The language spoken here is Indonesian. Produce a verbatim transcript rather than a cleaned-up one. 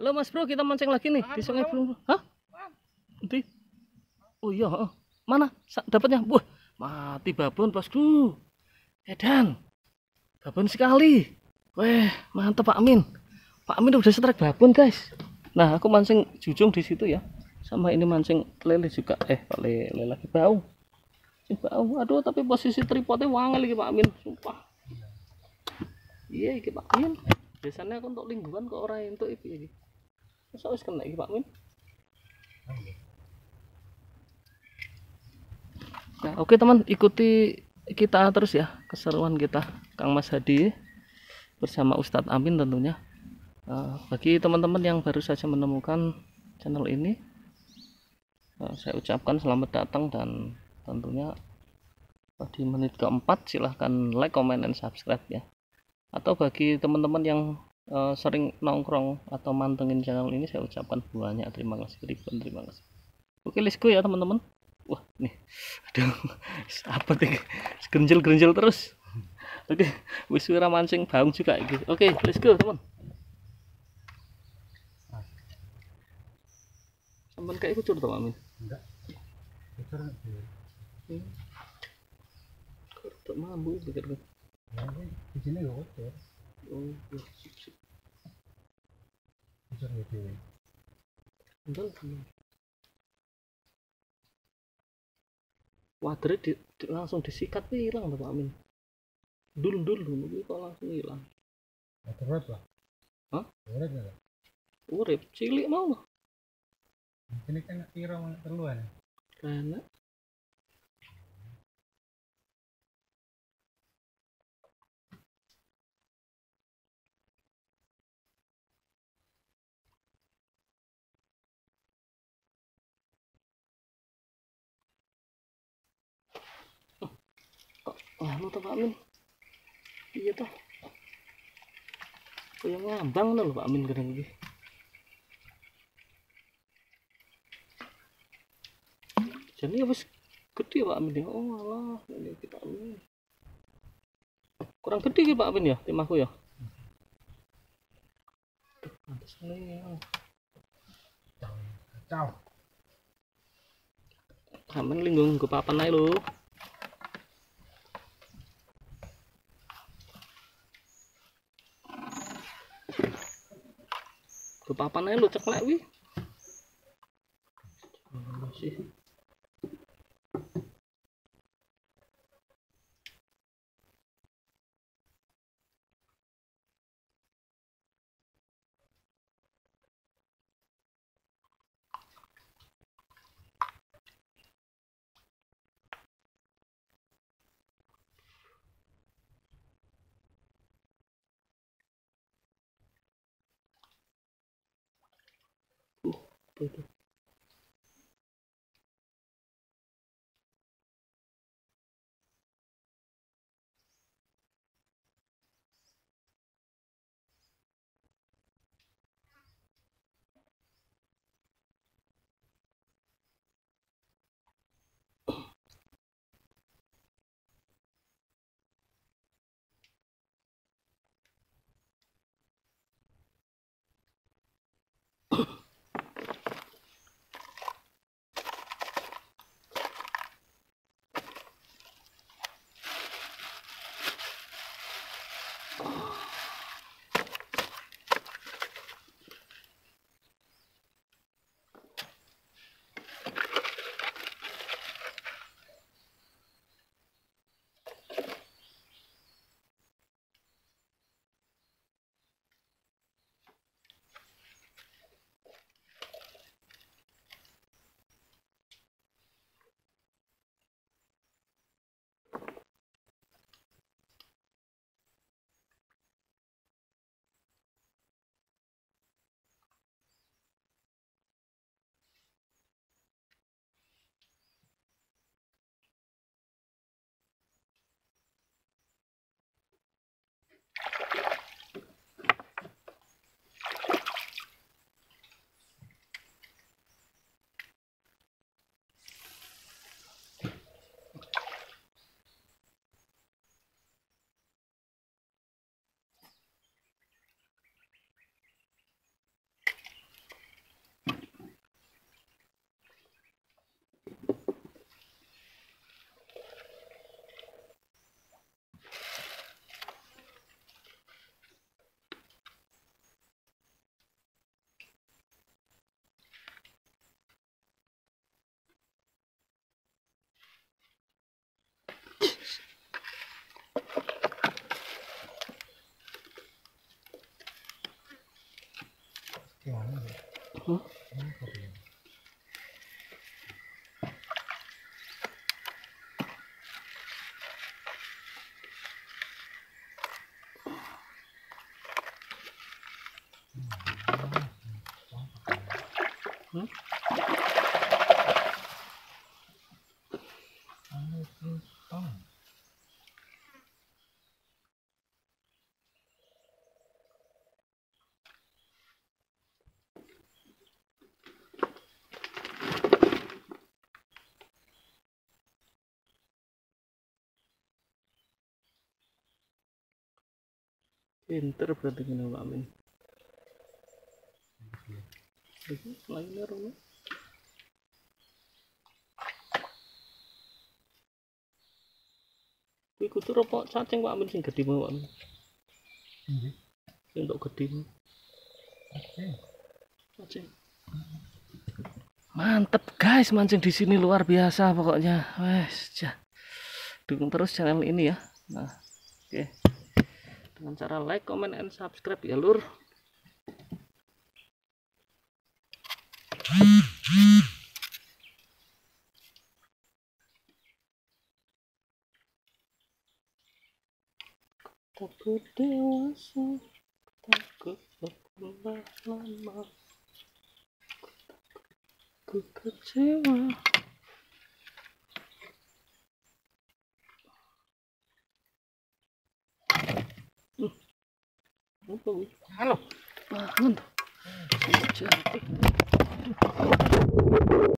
Halo Mas Bro, kita mancing lagi nih di Sungai Bro. Hah? Nanti? Oh iya, heeh. Mana dapatnya? Wah, mati babon bosku. Edan, babon sekali. Weh, mantap Pak Amin. Pak Amin udah strike babon guys. Nah, aku mancing jujung di situ ya. Sama ini mancing lele juga. Eh, lele lagi bau. Bau. Aduh, tapi posisi tripodnya wangel lagi Pak Amin. Sumpah. Iya, iki Pak Amin. Biasanya aku untuk lingkungan kok orang itu iki. Masa wis kena iki Pak Amin. Nah, oke teman, ikuti kita terus ya keseruan kita Kang Mas Hadi bersama Ustadz Amin tentunya. Uh, bagi teman-teman yang baru saja menemukan channel ini, uh, saya ucapkan selamat datang dan tentunya uh, di menit keempat silahkan like, comment, dan subscribe ya. Atau bagi teman-teman yang uh, sering nongkrong atau mantengin channel ini, saya ucapkan banyak terima kasih, ribuan terima kasih. Oke, let's go ya teman-teman. Wah nih, aduh, apa nih, gerenjel-gerenjel terus. Oke, wis wira mancing baung juga gitu. Oke, let's go teman. Sampai kayak kucur tuh Amin. Enggak. Kucur. Hmm. Kucur mambu pikir gue. Ya, di sini gak kucur. Oh, sip sip. Kucur gitu. Enggak. Wadre di, di, langsung disikat hilang Pak Amin. Dul dul dulu kok langsung hilang. Urip lah. Hah? Urip enggak? Urip cilik mau. Ini kan kira terluan. Karena wah, lu Pak Amin. Iya toh. Kayak ngambang loh Pak Amin kadang iki. Jadi habis gede Pak Amin ya. Oh alah, ini kita Amin. Kurang gede Pak Amin ya, timahku ya. Tuh, pantas nih. Kacau. Amin linggung ke papan ae lho. Ke papan aja lu ceklek wi. Masih. Uh, itu. Huh? Hmm? Pinter berarti kena Pak Amin. Lagi rumah. Kuwi kudu apa cacing Pak Amin sing gedhe Pak Amin. Nggih. Sing tok gedhe. Cacing. Cacing. Mantep guys, mancing di sini luar biasa pokoknya. Wes, ja. Dukung terus channel ini ya. Nah, oke. Okay. Dengan cara like, comment, and subscribe ya lur. Takut dewasa, takut berubah lama, ku kecewa. Hmm. Apa gue? Halo. Ah, mantap. Jadi.